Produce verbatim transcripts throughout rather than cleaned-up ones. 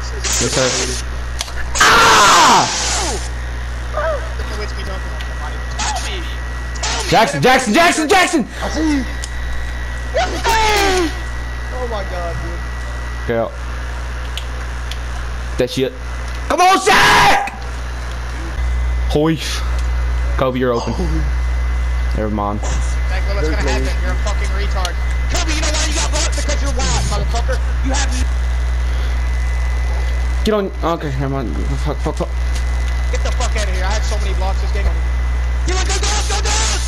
Yes, sir. Ah! Jackson, Jackson, Jackson, Jackson! I see you. Oh my god, dude. Okay, out. That shit. Come on, Shaq! Hoif. Kobe, you're open. Never mind. Like, well, what's gonna happen? You're a fucking retard. Kobe, you know why you got blocked? Because you're wild, motherfucker. You have. Get on. Okay, never mind. Fuck, fuck, fuck. Get the fuck out of here. I had so many blocks this game. You want to go down? Go down!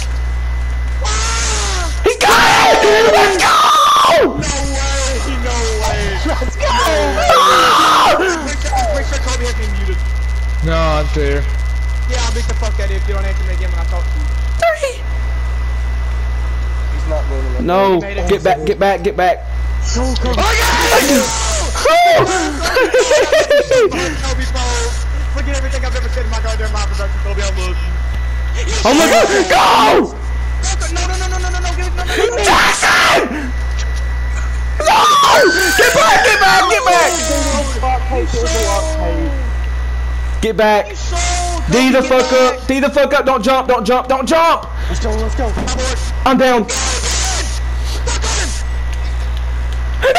He's got it! Let's go! No way! No way! Let's go! Make sure, make sure Kobe has me muted. No, I'm there. Yeah, I'll beat the fuck out of you if you don't answer me again when I talk to you. Three. He's not rolling. No, get back, get back, get back. No, Kobe. Kobe Foles. Look at everything I've ever said in my goddamn life about you, Kobe. I love you. Oh my god, go! No, no, no, no, no, no, no, no, no, no, no. Jackson! No! Get back, get back, get back! Get back. D the fuck up, D the fuck up, don't jump, don't jump, don't jump! Let's go, let's go. I'm down. Get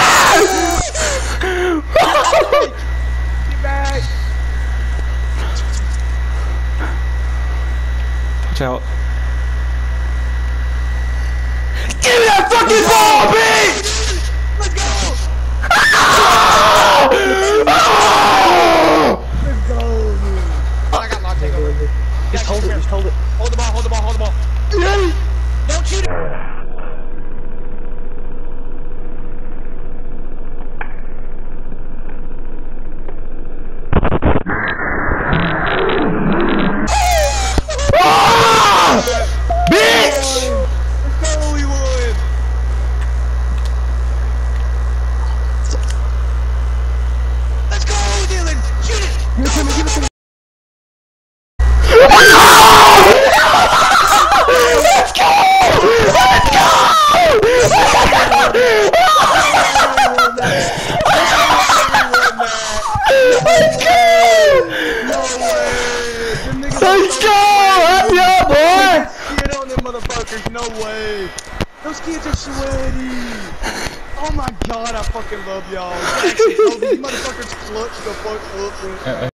back. Watch out. Give me that fucking ball, bitch! Let's go. Ah! Ah! Let's go, dude. I got lock takeover. Just hold it, just hold it. Hold the ball, hold the ball, hold the ball. Don't shoot it. Bitch! Let's go, we won. Let's go, Dylan. Shoot it. Give it to me, give it to me. Let's go! Let's go! Let's go! Let's go! Happy up, boy! Get on them motherfuckers. No way. Those kids are sweaty. Oh my god, I fucking love y'all. Jackson, oh, these motherfuckers clutch the fuck up.